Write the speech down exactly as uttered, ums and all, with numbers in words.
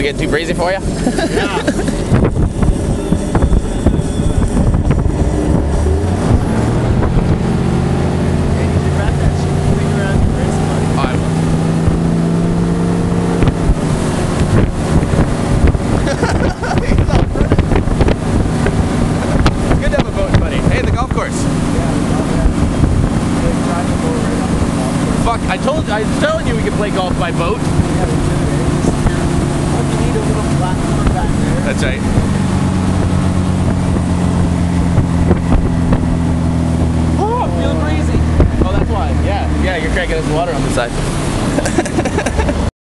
it get too breezy for you? Yeah. Fuck, I told I was telling you we could play golf by boat. Yeah, we should. You need a little platform back there. That's right. Oh, I'm feeling breezy. Oh, that's why. Yeah, yeah, you're cranking this water on the side.